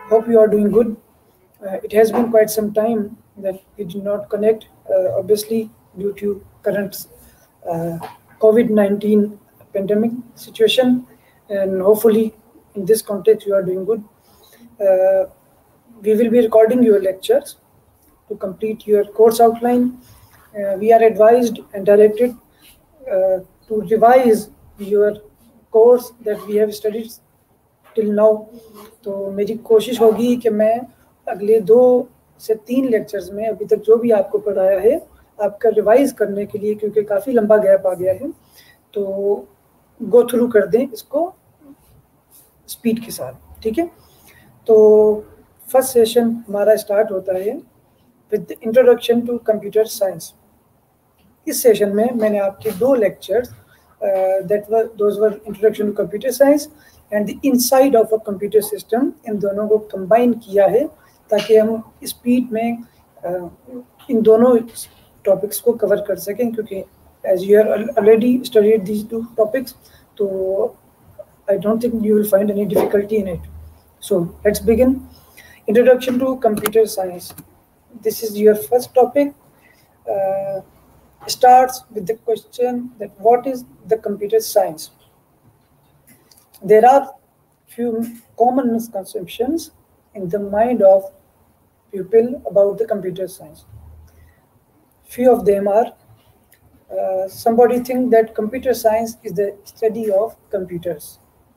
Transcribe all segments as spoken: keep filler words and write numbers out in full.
Hope you are doing good. Uh, it has been quite some time that we did not connect, uh, obviously due to current uh, COVID nineteen pandemic situation, and hopefully in this context you are doing good. Uh, we will be recording your lectures to complete your course outline. Uh, we are advised and directed uh, to revise your course that we have studied till now. तो मेरी कोशिश होगी कि मैं अगले दो से तीन लेक्चर्स में अभी तक जो भी आपको पढ़ाया है आपका रिवाइज करने के लिए, क्योंकि काफ़ी लंबा गैप आ गया है, तो गो थ्रू कर दें इसको स्पीड के साथ. ठीक है, तो फर्स्ट सेशन हमारा स्टार्ट होता है with introduction to computer science. इस सेशन में मैंने आपके दो lectures that were those were introduction to computer science and the inside of a computer system, इन दोनों को कंबाइन किया है ताकि हम स्पीड में uh, इन दोनों टॉपिक्स को कवर कर सकें, क्योंकि as you are already studied these two topics, तो I don't think you will find any difficulty in it. So let's begin. Introduction to computer science. This is your first topic. Uh, starts with the question that what is the computer science? There are few common misconceptions in the mind of people about the computer science. Few of them are, uh, somebody think that computer science is the study of computers.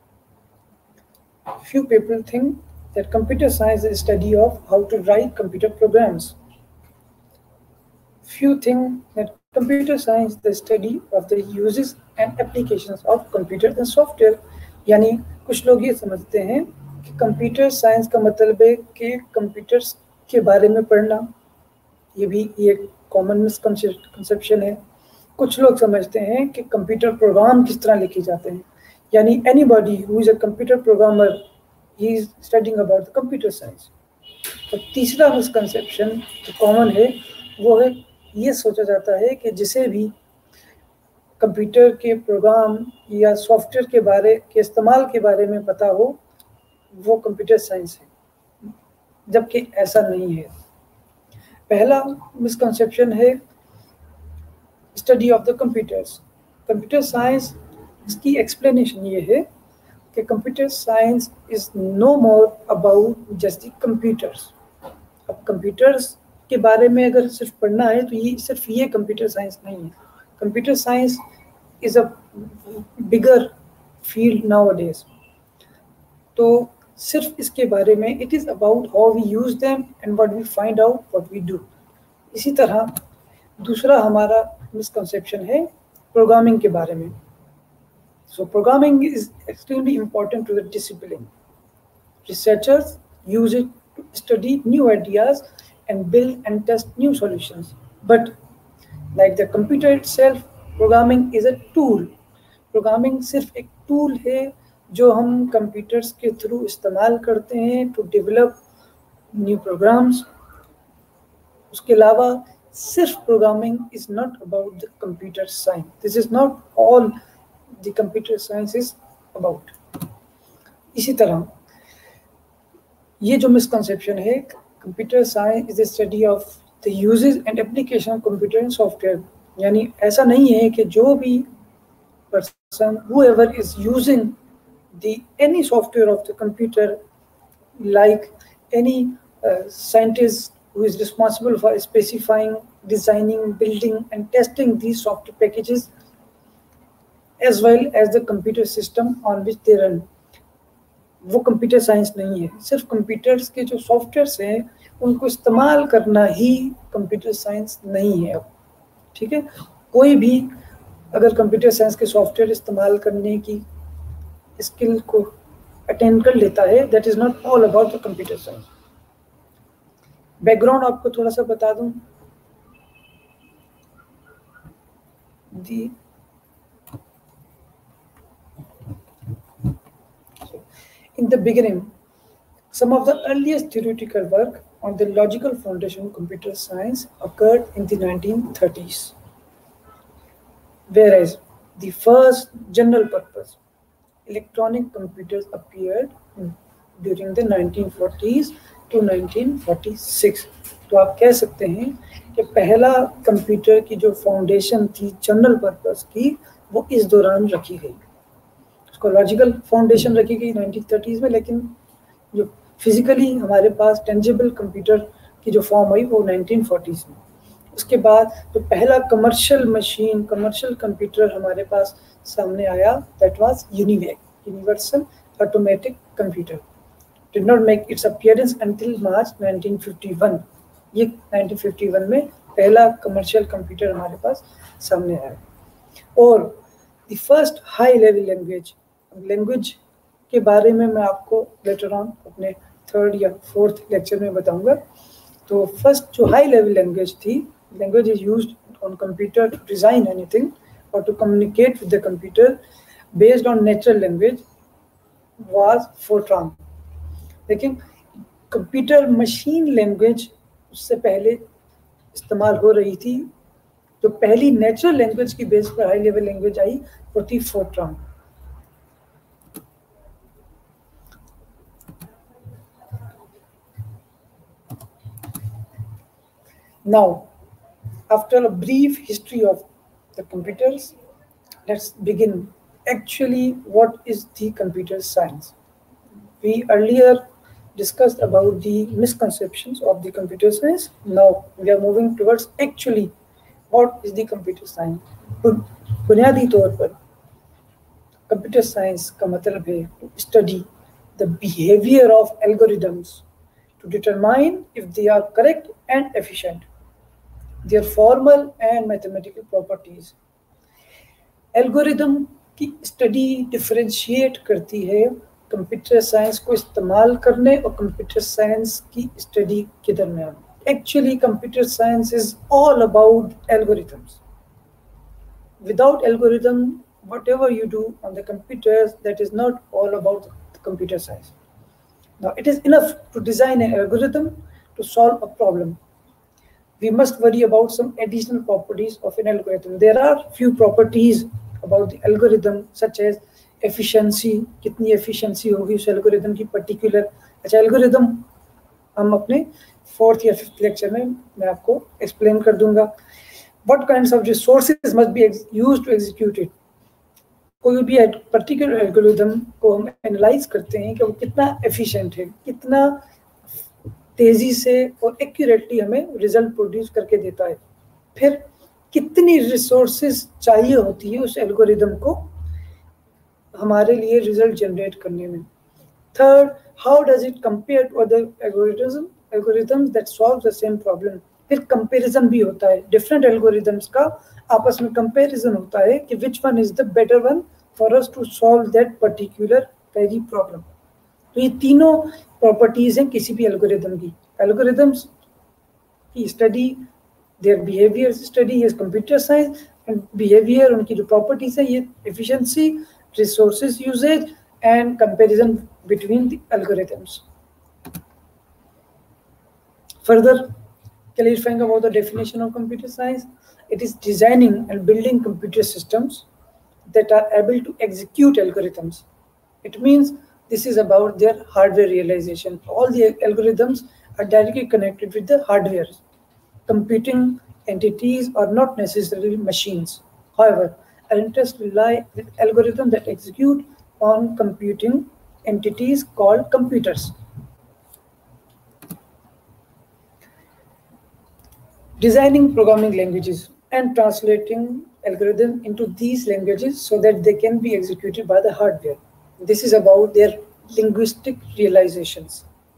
Few people think that computer science is a study of how to write computer programs. Few think that computer science is the study of the uses and applications of computer and software. यानी कुछ लोग ये समझते हैं कि computer science का मतलब है कि कंप्यूटर्स के बारे में पढ़ना. ये भी एक कॉमन मिसकंसेप्शन है. कुछ लोग समझते हैं कि कंप्यूटर प्रोग्राम किस तरह लिखे जाते हैं, यानी anybody who is a computer programmer he is studying about the computer science. तो तीसरा मिसकंसेप्शन जो कॉमन है वो है ये सोचा जाता है कि जिसे भी कंप्यूटर के प्रोग्राम या सॉफ्टवेयर के बारे के इस्तेमाल के बारे में पता हो वो कंप्यूटर साइंस है, जबकि ऐसा नहीं है. पहला मिसकंसेप्शन है study of the computers. Computer science, इसकी एक्सप्लेनेशन ये है कि computer science is no more about just the computers. अब कंप्यूटर्स के बारे में अगर सिर्फ पढ़ना है तो ये सिर्फ ये कंप्यूटर साइंस नहीं है. Computer science is a bigger field nowadays. तो सिर्फ इसके बारे में it is about how we use them and what we find out what we do. इसी तरह दूसरा हमारा मिसकंसेप्शन है प्रोग्रामिंग के बारे में. So programming is extremely important to the discipline. Researchers use it to study new ideas and build and test new solutions. But like the computer itself, programming is a tool. Programming सिर्फ एक tool है जो हम computers के through इस्तेमाल करते हैं to develop new programs. उसके अलावा सिर्फ programming is not about the computer science. This is not all the computer science is about. इसी तरह ये जो misconception है, computer science is the study of the uses and application of computer and software. यानी ऐसा नहीं है कि जो भी person whoever is using the any software of the computer, like any scientist who is responsible for specifying, designing, building and testing these software packages as well as the computer system on which they run, वो computer science नहीं है. सिर्फ computers के जो softwares हैं उनको इस्तेमाल करना ही कंप्यूटर साइंस नहीं है. ठीक है, कोई भी अगर कंप्यूटर साइंस के सॉफ्टवेयर इस्तेमाल करने की स्किल को अटेंड कर लेता है, that is not all about the computer science. Background आपको थोड़ा सा बता दूं. The In the beginning, some of the earliest theoretical work on the logical foundation of computer science occurred in the nineteen thirties, whereas the first general purpose electronic computers appeared in during the nineteen forties to nineteen forty six. तो आप कह सकते हैं कि पहला computer की जो foundation थी जनरल पर्पस की, वो इस दौरान रखी गई। उसको लॉजिकल फाउंडेशन रखी गई नाइनटीन थर्टीज़ में, लेकिन जो फिजिकली हमारे पास टेंजिबल कंप्यूटर की जो फॉर्म आई वो नाइनटीन फोर्टीज़ में। उसके बाद जो पहला कमर्शियल मशीन, कमर्शियल कंप्यूटर हमारे पास सामने आया, that was UNIVAC, universal automatic computer. Did not make its appearance until March nineteen fifty one. ये नाइनटीन फिफ्टी वन में पहला कमर्शियल कंप्यूटर हमारे पास सामने आया। और the first high level language, language के बारे में मैं आपको लेटर ऑन अपने थर्ड या फोर्थ लेक्चर में बताऊंगा। तो फर्स्ट जो हाई लेवल लैंग्वेज थी, language is used on computer to design anything और to communicate with the computer based on natural language was Fortran. लेकिन कंप्यूटर मशीन लैंग्वेज उससे पहले इस्तेमाल हो रही थी। जो पहली नेचुरल लैंग्वेज की बेस पर हाई लेवल लैंग्वेज आई वो थी Fortran. Now, after a brief history of the computers, let's begin. Actually, what is the computer science? We earlier discussed about the misconceptions of the computer science. Now we are moving towards actually what is the computer science. बुनियादी तौर पर computer science का मतलब है to study the behavior of algorithms to determine if they are correct and efficient, their formal and mathematical properties. Algorithm की study differentiate करती है computer science को इस्तेमाल करने और कंप्यूटर साइंस की स्टडी के दरमियान। Actually computer science is all about algorithms. Without algorithm whatever you do on the computers, that is not all about computer science. Now it is enough to design an algorithm to solve a problem. We must worry about some additional properties of an algorithm. There are few properties about the algorithm such as efficiency, कितनी efficiency होगी उस algorithm की particular। अच्छा, algorithm हम अपने fourth या fifth lecture में मैं आपको explain कर दूंगा। What kinds of resources must be used to execute it? कोई भी पर्टिकुलर एल्गोरिथम को हम एनालाइज करते हैं कि वो कितना एफिशिएंट है, कितना तेजी से और एक्यूरेटली हमें रिजल्ट प्रोड्यूस करके देता है। फिर कितनी रिसोर्सेज चाहिए होती है उस एल्गोरिथम को हमारे लिए रिजल्ट जनरेट करने में। Third, how does it compare to other algorithms algorithms that solve the same problem. फिर कंपैरिजन भी होता है, डिफरेंट एल्गोरिथम्स का आपस में कंपैरिजन होता है कि which one is the better one for us to solve that particular very problem. तो ये तीनों प्रॉपर्टीज हैं किसी भी एल्गोरिथम की। एल्गोरिथम्स की study, their behaviour study is computer science, and behaviour उनकी जो प्रॉपर्टीज है ये efficiency, resources usage and comparison between the algorithms. Further clarifying about the definition of computer science, it is designing and building computer systems that are able to execute algorithms. It means this is about their hardware realization. All the algorithms are directly connected with the hardware. Computing entities are not necessarily machines. However, our interests lie with algorithms that execute on computing entities called computers. Designing programming languages and translating algorithms into these languages so that they can be executed by the hardware. This is about their linguistic realizations.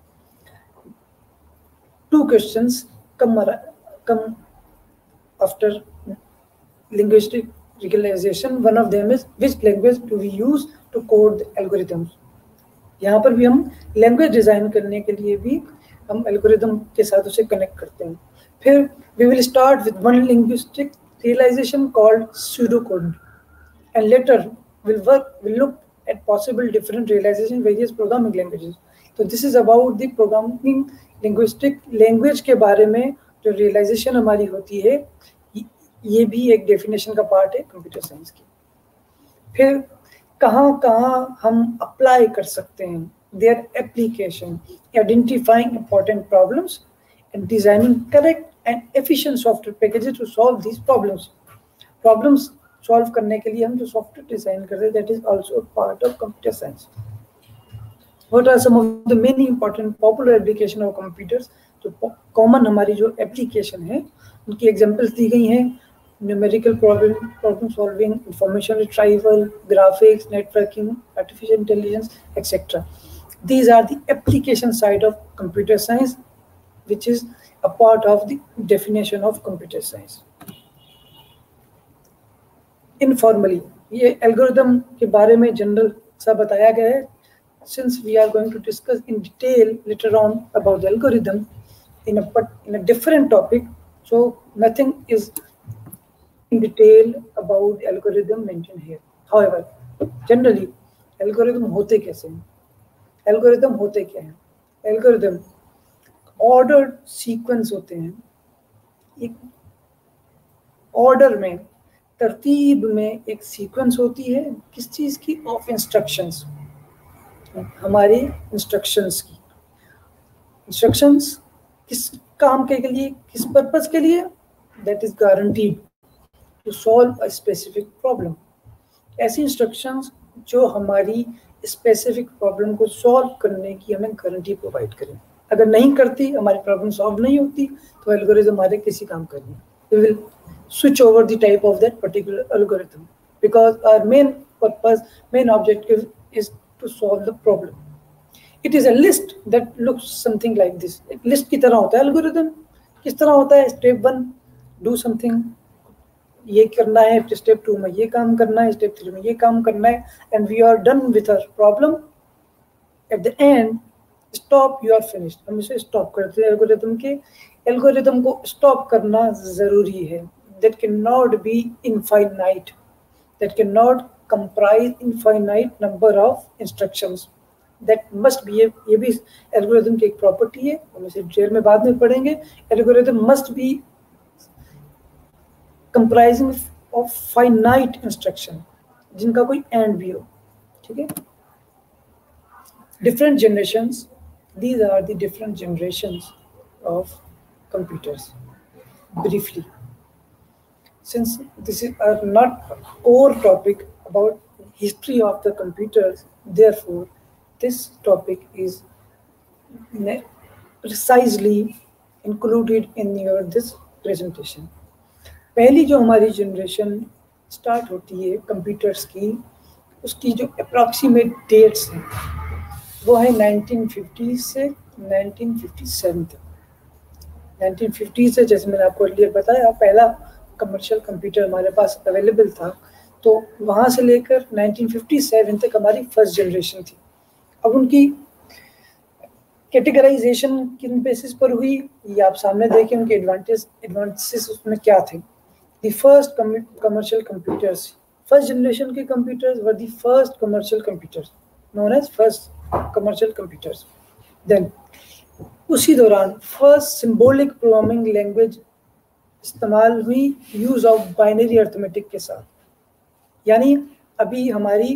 Two questions come, come after linguistic realization. One of them is, which language do we use to code the algorithms? यहाँ पर भी हम language design करने के लिए भी हम algorithm के साथ उसे कनेक्ट करते हैं। फिर we will start with one linguistic realization called pseudocoding, and later we'll work we'll look at possible different realization in various programming languages. So this is about the programming linguistic language के बारे में जो realization हमारी होती है, ये भी एक definition का part है computer science की। फिर कहाँ कहाँ हम अप्लाई कर सकते हैं their application, identifying important problems, and designing correct and efficient software packages to solve these problems. Problems solve करने के लिए हम जो software design करते हैं, that is also a part of computer science. What are some of the many important popular application of computers? तो common हमारी जो application है उनकी examples दी गई हैं. Numerical problem, problem solving, information retrieval, graphics, networking, artificial intelligence, et cetera. These are the application side of computer science, which is a part of the definition of computer science. Informally, ये algorithm के बारे में general सा बताया गया है. Since we are going to discuss in detail later on about the algorithm in a in a different topic, so nothing is in detail about the algorithm mentioned here. However, generally, algorithm होते कैसे हैं? Algorithm होते क्या हैं? Algorithm ordered sequence होते हैं. एक order में, तरतीब में एक sequence होती है. किस चीज़ की? Of instructions. हमारी instructions की. Instructions किस काम के लिए? किस purpose के लिए? That is guaranteed to solve a specific problem. ऐसी instructions जो हमारी specific problem को solve करने की हमें guarantee provide करें. अगर नहीं करती, हमारी problem solve नहीं होती, तो algorithm हमारे किसी काम का नहीं. We will switch over the type of that particular algorithm because our main purpose, main objective is to solve the problem. It is a list that looks something like this. एक list की तरह होता है algorithm. किस तरह होता है? Step one, do something. ये करना है, स्टेप टू में ये काम करना है, स्टेप थ्री में ये काम करना है, and we are done with our problem. At the end stop, you are finished. हम इसे स्टॉप करते हैं. एल्गोरिथम के एल्गोरिथम को स्टॉप करना जरूरी है. That can not be infinite, that can not comprise infinite number of instructions. That must be, ये भी एल्गोरिथम की एक प्रॉपर्टी है, हम इसे डिटेल में बाद में पढ़ेंगे. Algorithm must be comprising of finite instruction, जिनका कोई end भी हो. ठीक है? Different generations. These are the different generations of computers. Briefly, since this is uh, not a core topic about history of the computers, therefore this topic is precisely included in your this presentation. पहली जो हमारी generation start होती है computers की, उसकी जो approximate dates हैं वो है नाइनटीन फिफ्टी से नाइनटीन फिफ्टी सेवन तक. नाइनटीन फिफ्टी से, जैसे मैंने आपको अर्लियर बताया, पहला कमर्शियल कंप्यूटर हमारे पास अवेलेबल था, तो वहाँ से लेकर नाइनटीन फिफ्टी सेवन तक हमारी फर्स्ट जनरेशन थी. अब उनकी कैटेगराइजेशन किन बेसिस पर हुई, ये आप सामने देखें. उनके एडवांटेज एडवांटेजेस उसमें क्या थे. The first com commercial computers, first generation के computers were the first commercial computers, known as first commercial computers. Then उसी दौरान first symbolic programming language इस्तेमाल हुई use of binary arithmetic के साथ. यानी अभी हमारी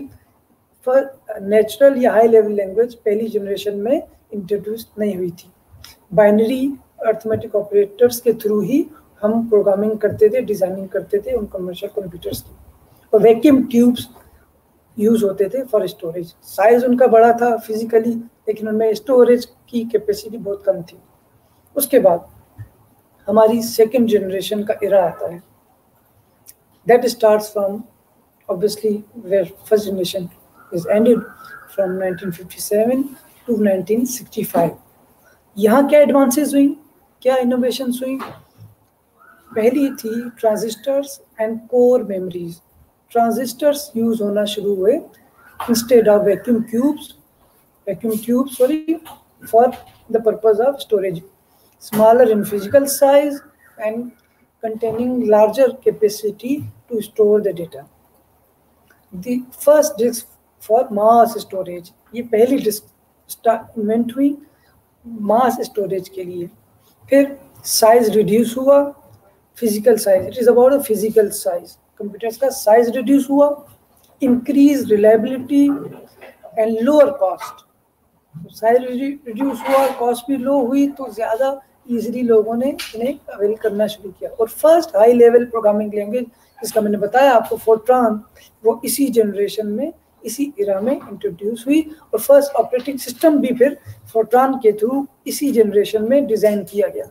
नेचुरल या हाई लेवल लैंग्वेज पहली जनरेशन में इंट्रोड्यूस नहीं हुई थी. बाइनरी अर्थमेटिक ऑपरेटर्स के थ्रू ही हम प्रोग्रामिंग करते थे, डिजाइनिंग करते थे उन कमर्शियल कंप्यूटर्स की. और वैक्यूम ट्यूब्स यूज होते थे फॉर स्टोरेज. साइज उनका बड़ा था फिजिकली, लेकिन उनमें स्टोरेज की कैपेसिटी बहुत कम थी. उसके बाद हमारी सेकेंड जनरेशन का एरा आता है. That starts from obviously where first generation is ended from nineteen fifty seven to nineteen sixty five. यहाँ क्या एडवांसेस हुई, क्या इनोवेशंस हुई. पहली थी transistors and core memories. Transistors use होना शुरू हुए instead of vacuum tubes vacuum tubes sorry for the purpose of storage. Smaller in physical size and containing larger capacity to store the data. The first disk for mass storage, ये पहली disc invent हुई mass storage के लिए. फिर size reduce हुआ, physical size, it is about a physical size. Computers का size reduce हुआ, increase reliability and lower cost. Size reduce हुआ, कॉस्ट भी लो हुई, तो ज़्यादा इजीली लोगों ने इन्हें अवेल करना शुरू किया। और first high level programming language जिसका मैंने बताया आपको फोर्ट्रान, वो इसी जनरेशन में, इसी इरा में इंट्रोड्यूस हुई। और फर्स्ट ऑपरेटिंग सिस्टम भी फिर फोर्ट्रान के थ्रू इसी जनरेशन में डिज़ाइन किया गया।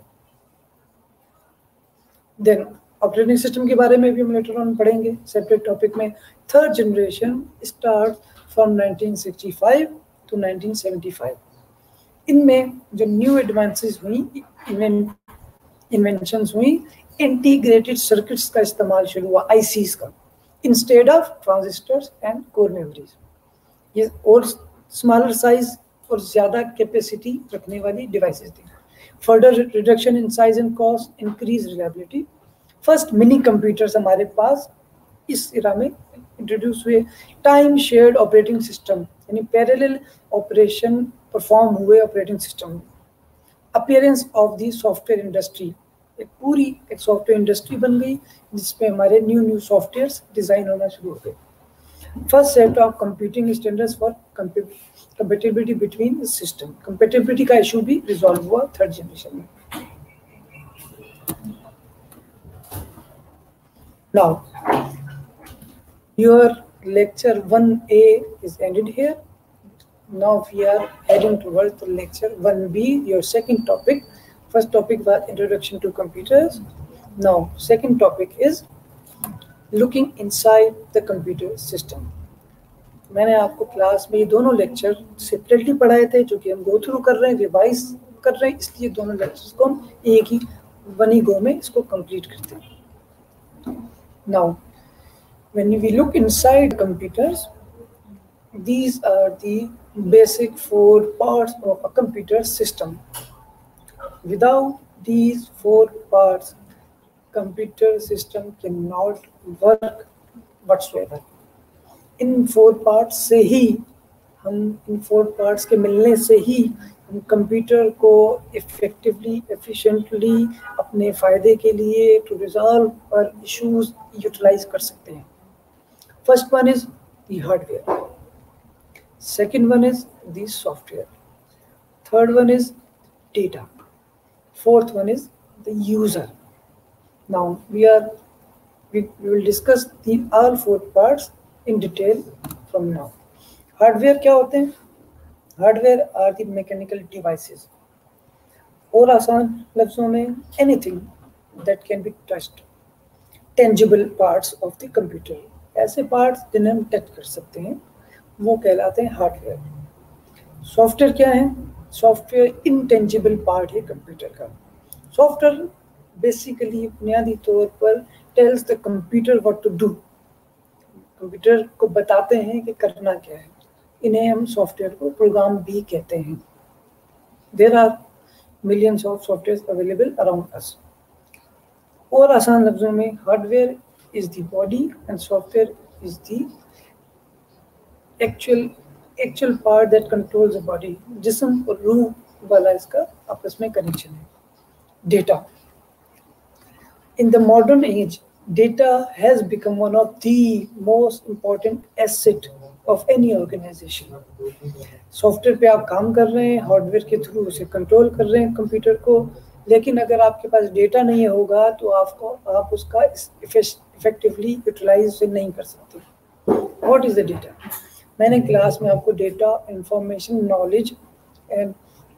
देन ऑपरेटिंग सिस्टम के बारे में भी हम लेटर ऑन पढ़ेंगे सेपरेट टॉपिक में। Third generation start from nineteen sixty five to nineteen seventy five. इनमें जो न्यू एडवांसेस हुई, इन्वेंशंस हुई, इंटीग्रेटेड सर्किट्स का इस्तेमाल शुरू हुआ, आईसीस का, instead of transistors and core memories. ये और स्मॉलर साइज और ज़्यादा कैपेसिटी रखने वाली डिवाइसेस थी। Further reduction in size and cost, increase reliability. First mini computers हमारे पास इस इरा में इंट्रोड्यूस हुए। टाइम शेयर्ड ऑपरेटिंग सिस्टम, यानी पैरेलल ऑपरेशन परफॉर्म हुए ऑपरेटिंग सिस्टम में। Appearance of the software industry, एक पूरी एक सॉफ्टवेयर इंडस्ट्री बन गई जिसमें हमारे न्यू न्यू सॉफ्टवेयर्स डिज़ाइन होना शुरू हो गए। First set of computing standards for compatibility between system, compatibility का इशू भी रिजॉल्व हुआ थर्ड जनरेशन में। Now, your lecture one A is ended here. Now we are heading towards the lecture one B, your second topic. First topic was introduction to computers. Now, second topic is looking inside the computer system. मैंने आपको class में ये दोनों lecture separately पढ़ाए थे, जो कि हम गो थ्रू कर रहे हैं, रिवाइज कर रहे हैं, इसलिए दोनों लेक्चर्स को हम एक ही वन ही गो में इसको कंप्लीट करते हैं। Now, when we look inside computers, these are the basic four parts of a computer system. Without these four parts, computer system cannot work whatsoever. इन फोर पार्ट्स से ही हम इन फोर पार्ट्स के मिलने से ही हम कंप्यूटर को इफेक्टिवली, एफिशिएंटली अपने फ़ायदे के लिए टू रिजॉल्व और इश्यूज यूटिलाइज कर सकते हैं। First one is the hardware, second one is the software, third one is data, fourth one is the user. Now we are we will discuss the all four parts in detail from now. Hardware क्या होते हैं? Hardware are the mechanical devices, और आसान लफ्जों में anything that can be touched, tangible parts of the computer, ऐसे parts जिन्हें हम टच कर सकते हैं, वो कहलाते हैं हार्डवेयर। सॉफ्टवेयर क्या है? सॉफ्टवेयर इनटेंजिबल पार्ट है कंप्यूटर का। सॉफ्टवेयर बेसिकली बुनियादी तौर पर tells the computer what to do, computer को बताते हैं कि करना क्या है। इन्हें हम सॉफ्टवेयर को प्रोग्राम भी कहते हैं। There are millions of software available around us. और आसान लफ्जों में hardware is the body and software is the actual actual part that controls the body. जिस्म और रूह वाला इसका आपस में कनेक्शन है। Data, in the modern age data has become one of the most important asset of any organization. Software पे आप काम कर रहे हैं, हार्डवेयर के थ्रू उसे कंट्रोल कर रहे हैं कंप्यूटर को, लेकिन अगर आपके पास डेटा नहीं होगा तो आपको आप उसका इफेक्टिवली यूटिलाइज नहीं कर सकते। What is the data? मैंने क्लास में आपको डेटा, इंफॉर्मेशन, नॉलेज एंड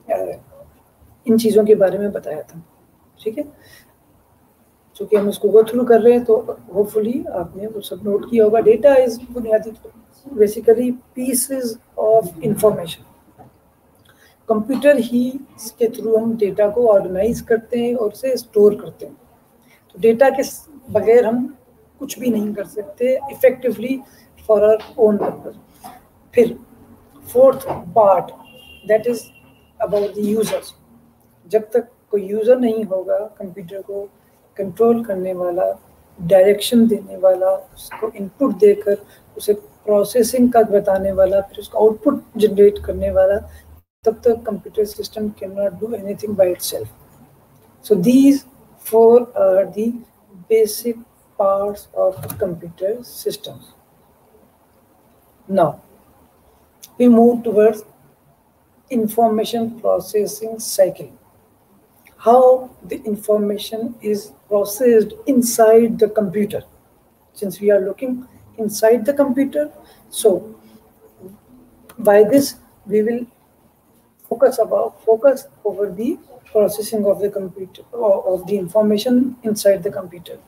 इन चीज़ों के बारे में बताया था, ठीक है। चूँकि हम इसको गो थ्रू कर रहे हैं तो होपफुली आपने वो सब नोट किया होगा। डेटा इज बुनियादी basically pieces of information. Computer ही के थ्रू हम डेटा को ऑर्गेनाइज करते हैं और उसे स्टोर करते हैं। तो डेटा के बगैर हम कुछ भी नहीं कर सकते effectively for our own purpose. फिर fourth part that is about the users. जब तक कोई यूज़र नहीं होगा कंप्यूटर को कंट्रोल करने वाला, डायरेक्शन देने वाला, उसको इनपुट देकर उसे प्रोसेसिंग का बताने वाला, फिर उसका आउटपुट जनरेट करने वाला, तब तक computer system can not do anything by itself. So these four are the basic parts of computer systems. Now we move towards information processing cycle. How the information is processed inside the computer. Since we are looking inside the computer, so by this we will focus about focus over the processing of the computer or of the information inside the computer.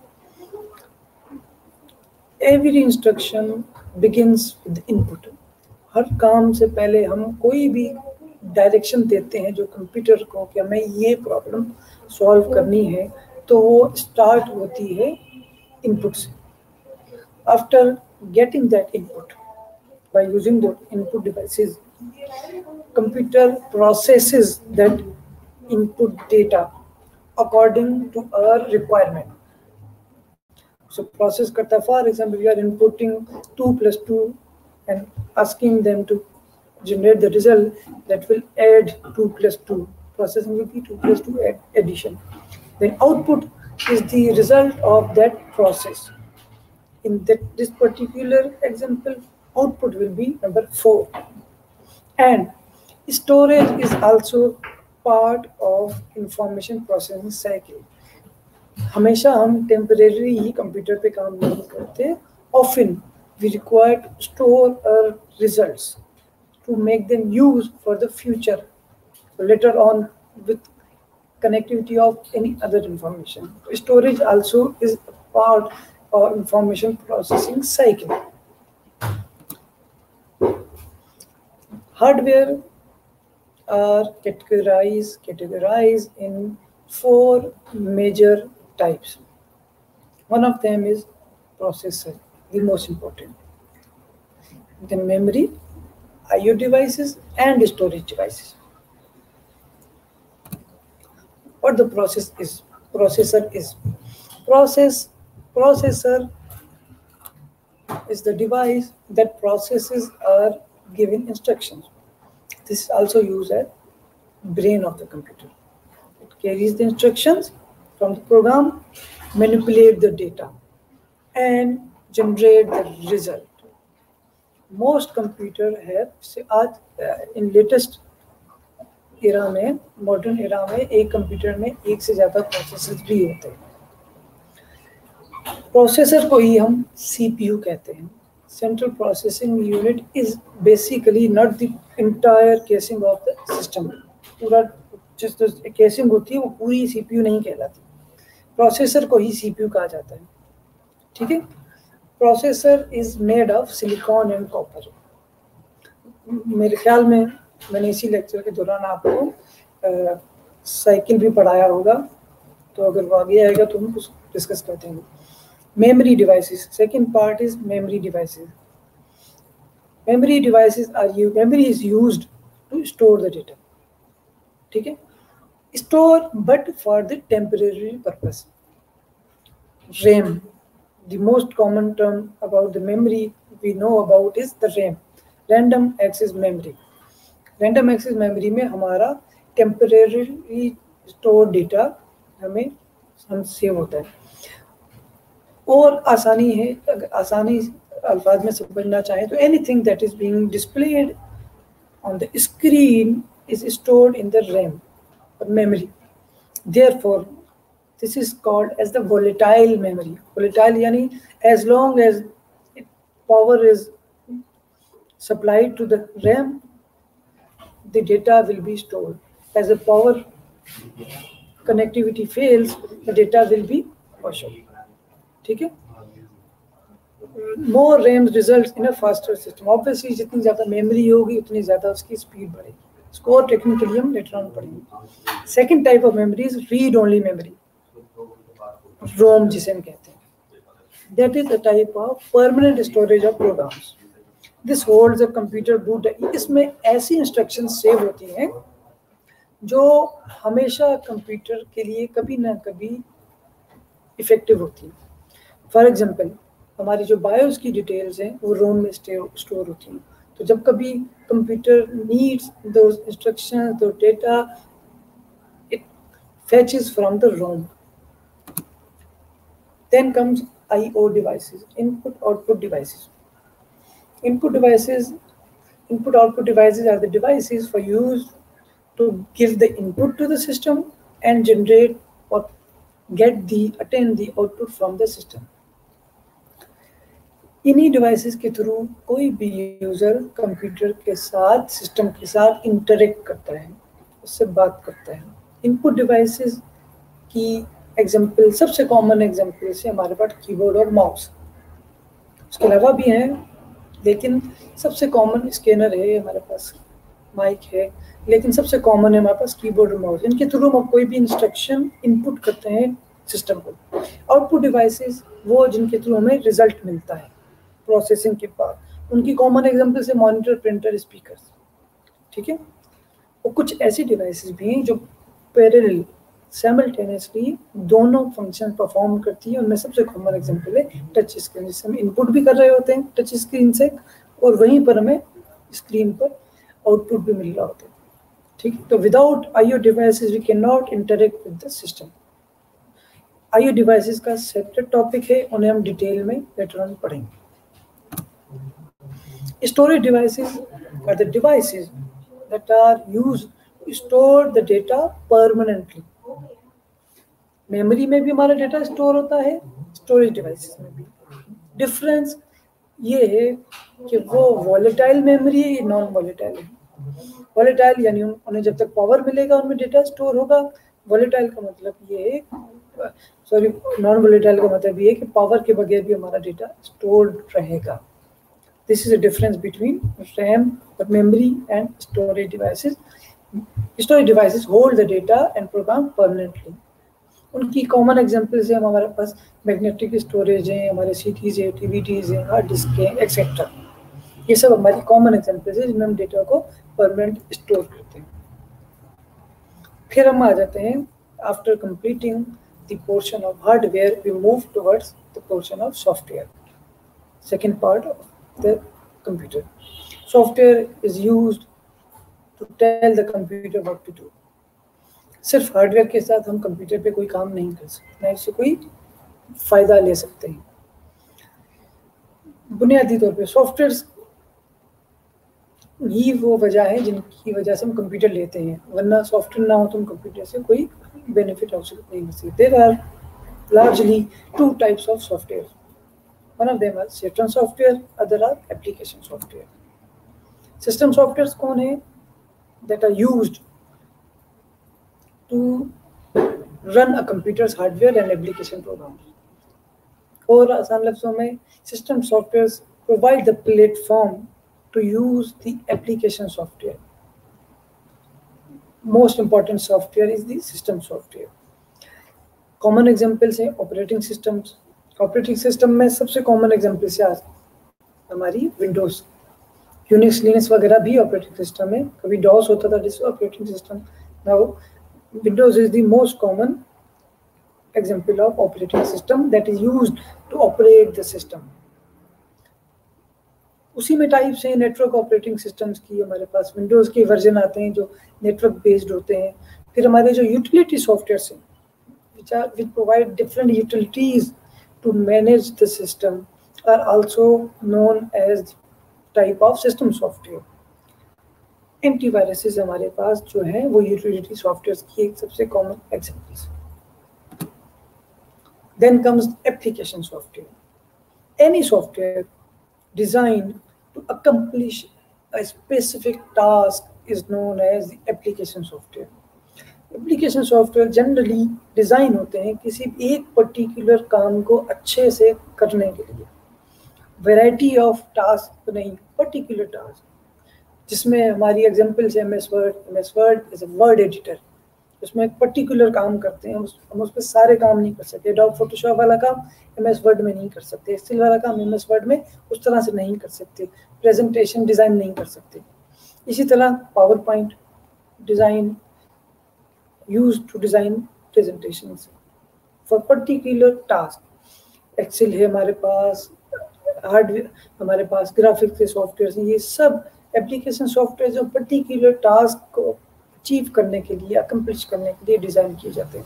Every instruction begins with input. हर काम से पहले हम कोई भी direction देते हैं जो कंप्यूटर को कि हमें ये प्रॉब्लम सॉल्व करनी है, तो वो स्टार्ट होती है इनपुट से. After getting that input, by using the input devices, computer processes that input data according to our requirement. So process karta, for example, we are inputting two plus two and asking them to generate the result that will add two plus two. Processing will be two plus two add addition. Then output is the result of that process. In that this particular example, output will be number four. And storage is also part of information processing cycle. हमेशा हम temporary ही computer पे काम नहीं करते. Often we require to store our results to make them use for the future, later on with connectivity of any other information. Storage also is part of information processing cycle. Hardware are categorized, categorized in four major types. One of them is processor, the most important. Then memory, I O devices, and storage devices. What the process is? Processor is process. Processor is the device that processes our given instructions. This is also used as brain of the computer. It carries the instructions from the program, manipulate the data, and generate the result. Most computer have से आज in latest era में, modern era में एक computer में एक से ज़्यादा processors भी होते हैं. Processor को ही हम C P U कहते हैं. Central processing unit is basically not the entire casing of the system. पूरा जिस casing होती है वो पूरी C P U नहीं कहलाती. Processor को ही C P U कहा जाता है. ठीक है? Processor is made of silicon and copper. मेरे ख्याल में मैंने इसी लेक्चर के दौरान आपको साइकिल भी पढ़ाया होगा, तो अगर वो आगे आएगा तो हम कुछ डिस्कस करते हैं. Memory devices. Second part is memory devices. Memory devices are used. Memory is used to store the data. ठीक है? Store, but for the temporary purpose. RAM. The most common term about the memory we know about is the RAM. Random access memory. Random access memory में हमारा temporarily stored data हमें हम save होता है. और आसानी है, अगर आसानी अल्फाज में समझना चाहें तो anything that is being displayed on the screen is stored in the RAM or memory. Therefore, this is called as the volatile memory. Volatile यानी as long as power is supplied to the RAM, the data will be stored. As the power connectivity fails, the data will be washed out. ठीक है? More RAM results in a faster system. Obviously, जितनी ज़्यादा memory होगी उतनी ज़्यादा उसकी speed बढ़ेगी. इसको टेक्निकली हम लेटर ऑन पढ़ेंगे. Second type of memory is read-only memory. ROM जिसे हम कहते हैं. That is a type of permanent storage of programs. This holds a computer boot. इसमें ऐसी इंस्ट्रक्शंस सेव होती हैं जो हमेशा कंप्यूटर के लिए कभी ना कभी इफेक्टिव होती हैं. फॉर एग्जाम्पल, हमारी जो बायोस की डिटेल्स हैं वो रोम में स्टोर होती हैं. तो जब कभी computer needs those instructions, those data, it fetches from the ROM. Then comes I O devices, input output devices. Input devices Input output devices are the devices for use to give the input to the system and generate or get the attain the output from the system. इन्हीं devices के थ्रू कोई भी user computer के साथ system के साथ interact करता है, उससे बात करता है। इनपुट डिवाइसेस की एग्जांपल, सबसे कॉमन एग्जांपल से हमारे पास कीबोर्ड और माउस, उसके अलावा भी हैं लेकिन सबसे कॉमन स्कैनर है, हमारे पास माइक है, लेकिन सबसे कॉमन है हमारे पास कीबोर्ड और माउस। इनके थ्रू हम कोई भी इंस्ट्रक्शन इनपुट करते हैं सिस्टम को। आउटपुट डिवाइसेस वो जिनके थ्रू हमें रिजल्ट मिलता है प्रोसेसिंग के बाद, उनकी कॉमन एग्जांपल से मॉनिटर, प्रिंटर, स्पीकर्स, ठीक है। और कुछ ऐसी डिवाइसेस भी हैं जो पैरेलल साइमल्टेनियसली दोनों फंक्शन परफॉर्म करती है। उनमें सबसे कॉमन एग्जांपल है टच स्क्रीन, जिससे हम इनपुट भी कर रहे होते हैं टच स्क्रीन से और वहीं पर हमें स्क्रीन पर आउटपुट भी मिल रहा होता है, ठीक है। तो without I O devices we can not interact with the system. I O devices का सेपरेट टॉपिक है, उन्हें हम डिटेल में लेटर ऑन पढ़ेंगे। Storage devices are the devices that are used to store the data permanently. Memory में भी हमारा data store होता है, स्टोरेज डिवाइसेस में भी। डिफरेंस ये है कि वो वॉलेटाइल मेमोरी है, ये नॉन वॉलेटाइल है। वॉलेटाइल यानी उन्हें जब तक पावर मिलेगा उनमें डेटा स्टोर होगा। वॉलेटाइल का मतलब ये है, सॉरी नॉन वॉलेटाइल का मतलब ये है कि पावर के बगैर भी हमारा डेटा स्टोर्ड रहेगा। This is a difference between RAM or memory and storage devices. Storage devices hold the data and program permanently. उनकी कॉमन एग्जांपल्स है हमारे पास मैग्नेटिक स्टोरेज है, हमारे सीडीज है, टीवीडीज है, हार्ड डिस्क है, एक्सेट्रा। ये सब हमारी कॉमन एग्जांपल्स है जिनमें हम डेटा को परमानेंट स्टोर करते हैं। फिर हम आ जाते हैं, after completing the portion of hardware we move towards the portion of software, second part of the computer. Software is used to tell the computer what to do. सिर्फ hardware के साथ हम कंप्यूटर पे कोई काम नहीं कर सकते, ना इससे कोई फायदा ले सकते हैं। बुनियादी तौर पे सॉफ्टवेयर ही वो वजह है जिनकी वजह से हम कंप्यूटर लेते हैं, वरना सॉफ्टवेयर ना हो तो हम कंप्यूटर से कोई बेनिफिट हासिल नहीं कर सकते। There are largely two types of software. One of them are system software, other are application software. System softwares कौन है? That are used to run a computer's hardware and application programs. और आसान लफ्ज़ों में system softwares provide the platform to use the application software. Most important software is the system software. Common examples है operating systems. Operating system में सबसे common example से आज हमारी विंडोज, यूनिक्स, लिनक्स वगैरह भी ऑपरेटिंग सिस्टम है। कभी डॉस होता था जिस operating system, now Windows is the most common example of operating system that is used to operate the system. उसी में टाइप से नेटवर्क ऑपरेटिंग सिस्टम्स की हमारे पास विंडोज के वर्जन आते हैं जो नेटवर्क बेस्ड होते हैं। फिर हमारे जो यूटिलिटी सॉफ्टवेयर हैं which are which provide different utilities to manage the system are also known as type of system software. Antiviruses हमारे पास जो हैं वो यूटिलिटी सॉफ्टवेयर की एक सबसे common examples. Then comes application software. Any software designed to accomplish a specific task is known as the application software. Application software generally design होते हैं किसी एक पर्टिकुलर काम को अच्छे से करने के लिए, वैरायटी ऑफ टास्क नहीं, पर्टिकुलर टास्क, जिसमें हमारी एग्जांपल्स है M S Word. M S Word is a word editor, उसमें एक पर्टिकुलर काम करते हैं, हम उस पर सारे काम नहीं कर सकते। एडोब फोटोशॉप वाला काम एम एस वर्ड में नहीं कर सकते, एक्सेल वाला काम एम एस वर्ड में उस तरह से नहीं कर सकते, प्रेजेंटेशन डिज़ाइन नहीं कर सकते। इसी तरह power point design used to design presentations for particular task. Excel है हमारे पास, हार्डवेयर हमारे पास, ग्राफिक्स के सॉफ्टवेयर, ये सब एप्लीकेशन सॉफ्टवेयर जो पर्टिकुलर टास्क को अचीव करने के लिए, अकम्प्लिश करने के लिए डिज़ाइन किए जाते हैं।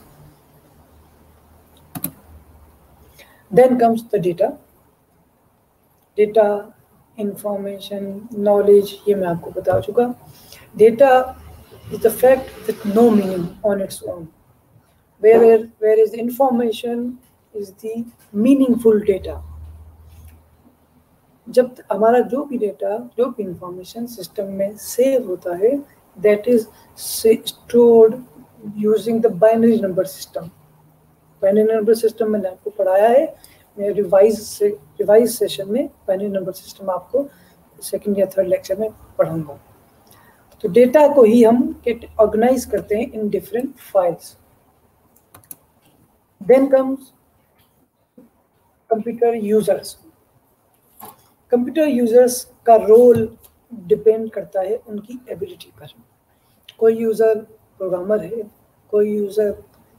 Then comes the data. Data information, knowledge, ये मैं आपको बता चुका। Data is the fact with no meaning on its own, where where is information is the meaningful data. जब हमारा जो भी डेटा, जो भी इंफॉर्मेशन सिस्टम में सेव होता है, that is stored using the binary number system. Binary number system मैंने आपको पढ़ाया है, मैं रिवाइज से रिवाइज सेशन में बाइनरी नंबर सिस्टम आपको सेकंड या थर्ड लेक्चर में पढ़ाऊंगा। तो डेटा को ही हम ऑर्गेनाइज करते हैं in different files. Then comes computer users. Computer users का रोल डिपेंड करता है उनकी एबिलिटी पर। कोई यूज़र प्रोग्रामर है, कोई यूज़र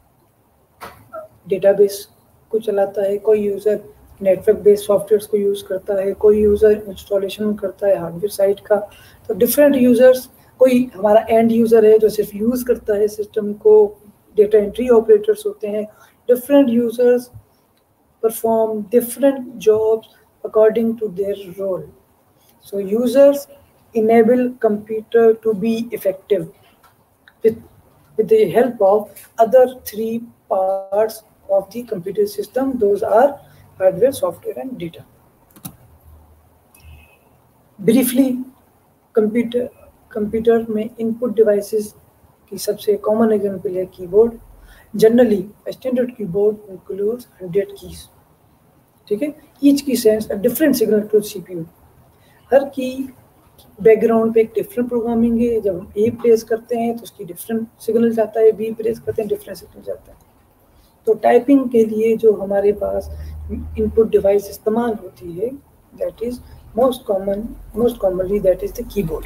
डेटाबेस को चलाता है, कोई यूज़र नेटवर्क बेस्ड सॉफ्टवेयर्स को यूज़ करता है, कोई यूज़र इंस्टॉलेशन करता है हार्डवेयर साइड का। तो डिफरेंट यूज़र्स, कोई हमारा एंड यूज़र है जो सिर्फ यूज़ करता है सिस्टम को, डेटा एंट्री ऑपरेटर्स होते हैं। Different users perform different jobs according to their role. So users enable computer to be effective with, with the help of other three parts of the computer system. Those are hardware, software and data. Briefly, computer computer में input devices की सबसे common example है keyboard. Generally, a standard keyboard includes one hundred keys. ठीक है, each key sends a different signal to CPU. हर key background पे एक different programming है। जब हम ए प्रेस करते हैं तो उसकी डिफरेंट सिग्नल जाता है, बी प्रेस करते हैं डिफरेंट सिग्नल जाता है। तो टाइपिंग के लिए जो हमारे पास इनपुट डिवाइस इस्तेमाल होती है, that is most common most commonly that is the keyboard.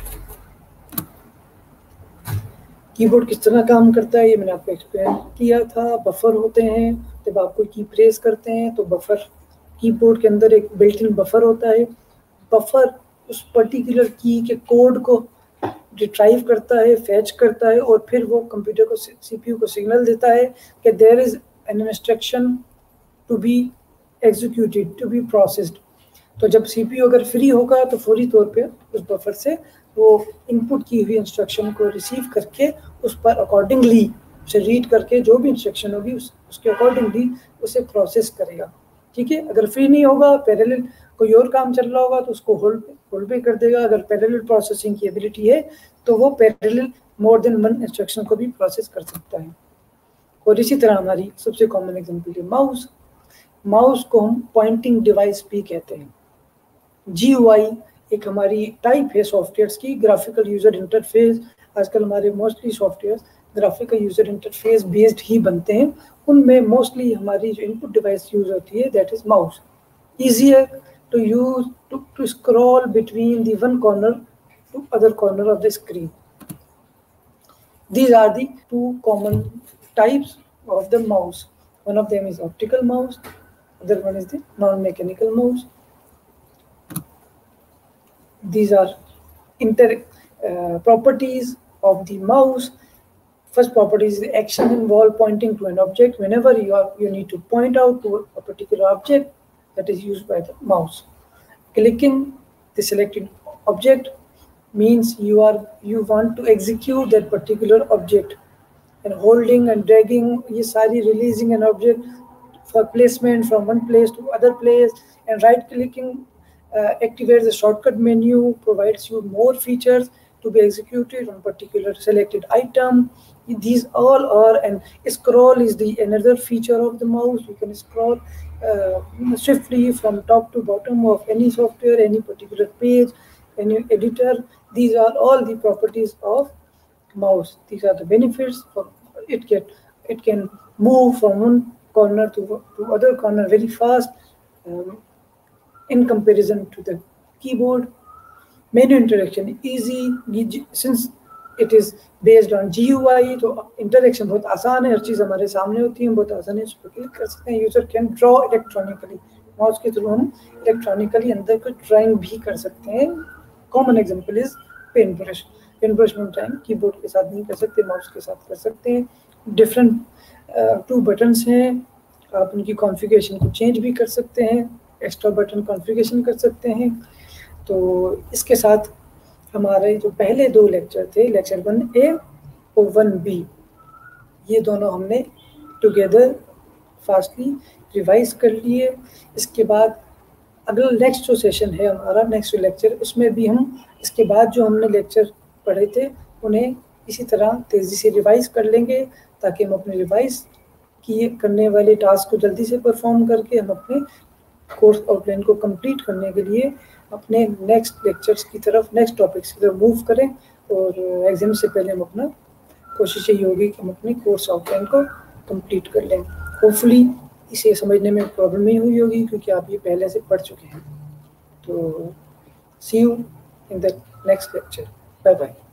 Keyboard किस तरह काम करता है ये मैंने आपको एक्सप्लेन किया था। बफर होते हैं, जब आप कोई की प्रेस करते हैं तो बफर, कीबोर्ड के अंदर एक बिल्ट इन बफर होता है। बफर उस पर्टिकुलर की के कोड को रिट्राइव करता है, फैच करता है और फिर वो कंप्यूटर को, सीपीयू को सिग्नल देता है कि there is an instruction to be executed, to be processed. तो जब सीपीयू अगर फ्री होगा तो फौरी तौर पे उस बफर से वो इनपुट की हुई इंस्ट्रक्शन को रिसीव करके उस पर अकॉर्डिंगली उसे रीड करके जो भी इंस्ट्रक्शन होगी उस, उसके अकॉर्डिंगली उसे प्रोसेस करेगा। ठीक है, अगर फ्री नहीं होगा, पैरेलल कोई और काम चल रहा होगा तो उसको होल्ड होल्ड पे कर देगा। अगर पैरेलल प्रोसेसिंग की एबिलिटी है तो वो parallel more than one instruction को भी प्रोसेस कर सकता है। और इसी तरह हमारी सबसे कॉमन एग्जांपल है माउस। माउस को हम पॉइंटिंग डिवाइस भी कहते हैं। जीयूआई एक हमारी टाइप है सॉफ्टवेयर्स की, ग्राफिकल यूजर इंटरफेस। आजकल हमारे mostly software graphical user interface based ही बनते हैं। उनमें मोस्टली हमारी जो इनपुट डिवाइस यूज होती है that is mouse. Easier to use to to scroll between the one corner to other corner of the screen. These are the two common types of the mouse. One of them is optical mouse, other one is the non-mechanical mouse. These are inter uh, properties of the mouse. First property is the action involved pointing to an object. Whenever you are you need to point out to a particular object, that is used by the mouse. Clicking the selected object means you are you want to execute that particular object, and holding and dragging ये सारी releasing an object for placement from one place to other place, and right clicking uh, activates the shortcut menu, provides you more features to be executed on particular selected item. These all are, and scroll is the another feature of the mouse. You can scroll uh, swiftly from top to bottom of any software, any particular page, any editor. These are all the properties of mouse. These are the benefits. For it get it can move from one corner to, to other corner very fast um, in comparison to the keyboard. Menu interaction easy since it is based on G U I. तो interaction बहुत आसान है, हर चीज़ हमारे सामने होती है, बहुत आसानी से उस पर क्लिक कर सकते हैं। User can draw electronically, mouse के थ्रू हम इलेक्ट्रॉनिकली अंदर कुछ ड्राइंग भी कर सकते हैं। Common example is pen brush. Pen brush में ड्राइंग कीबोर्ड के साथ नहीं कर सकते, माउस के साथ कर सकते हैं। डिफरेंट टू बटन्स हैं, आप उनकी कॉन्फ़िगरेशन को चेंज भी कर सकते हैं, एक्स्ट्रा बटन कॉन्फ़िगरेशन कर सकते हैं। तो इसके साथ हमारे जो पहले दो लेक्चर थे, लेक्चर वन ए और वन बी, ये दोनों हमने टुगेदर फास्टली रिवाइज कर लिए। इसके बाद अगला नेक्स्ट जो सेशन है हमारा, नेक्स्ट लेक्चर, उसमें भी हम इसके बाद जो हमने लेक्चर पढ़े थे उन्हें इसी तरह तेज़ी से रिवाइज कर लेंगे, ताकि हम अपने रिवाइज किए करने वाले टास्क को जल्दी से परफॉर्म करके हम अपने कोर्स आउटलाइन को कंप्लीट करने के लिए अपने नेक्स्ट लेक्चर्स की तरफ, नेक्स्ट टॉपिक्स की तरफ मूव करें। और एग्जाम से पहले हम अपना कोशिश यही होगी कि हम अपनी कोर्स आउटलाइन को कंप्लीट कर लें। होपफुली इसे समझने में प्रॉब्लम नहीं हुई होगी, क्योंकि आप ये पहले से पढ़ चुके हैं। तो see you in the next lecture. Bye bye.